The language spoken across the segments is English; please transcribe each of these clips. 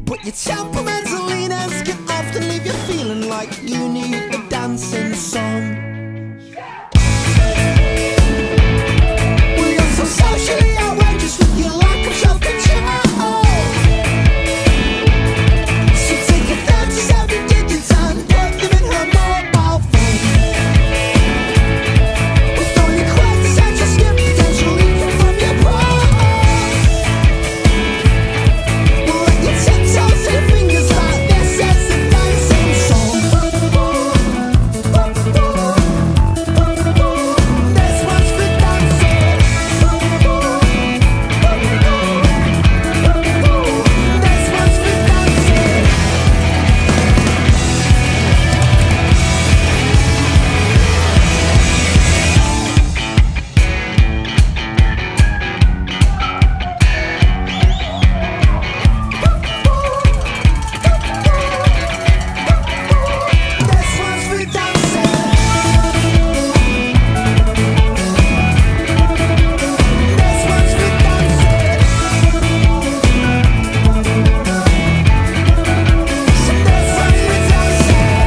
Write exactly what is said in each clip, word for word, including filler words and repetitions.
But your temperamental leaners can often leave you feeling like you need a dancing song. Well, you're so socially outrageous with your lack of self-control. So take your thirty-seven digits and put them in her mobile phone. With all your quintessential skin potential leaking from your pores. Well, let your tiptoes and fingers like this as the dancing song. This one's for dancing. This one's for dancing. This one's for dancing. This one's for dancing. So this one's for dancing.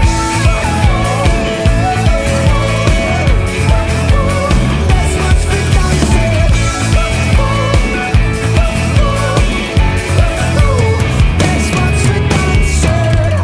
This one's for dancing. This one's for dancing.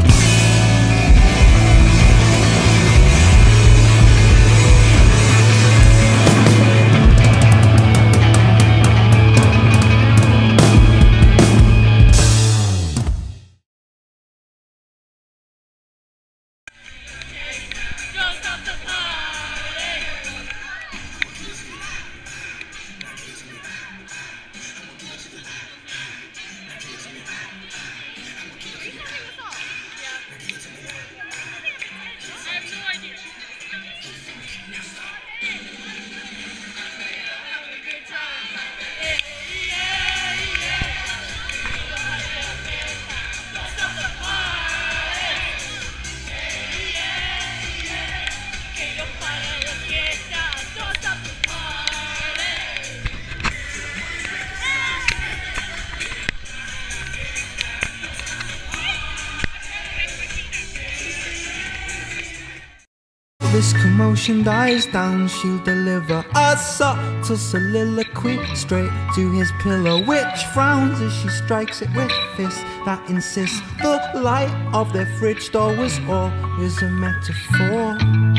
This commotion dies down, she'll deliver a subtle soliloquy straight to his pillow, which frowns as she strikes it with fists that insist the light of their fridge door was always a metaphor.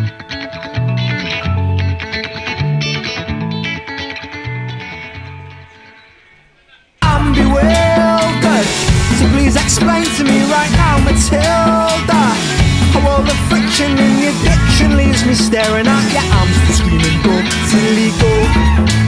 I'm bewildered, so please explain to me right now, Matilda, how all the friction in your diction leaves me staring at your arms, screaming, go, silly, go.